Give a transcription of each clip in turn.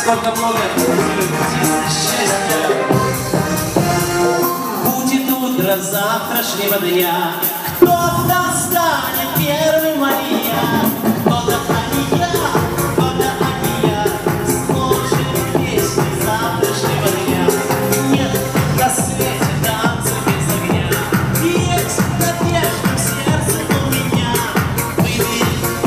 Сколько много счастья. Будет утро завтрашнего дня. Кто-то станет первым, Мария. Кто-то Алия, кто-то Алия. Сложит песни завтрашнего дня. Нет на свете танца без огня. Есть надежда в сердце у меня. Выбери.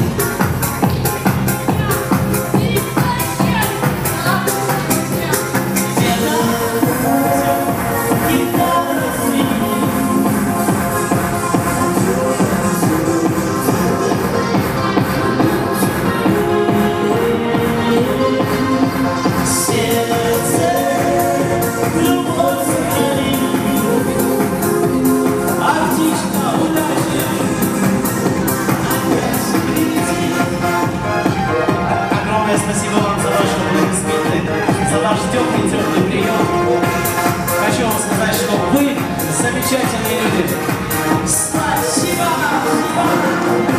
Спасибо вам за ваши аплодисменты, за ваш теплый прием. Хочу вам сказать, что вы замечательные люди. Спасибо!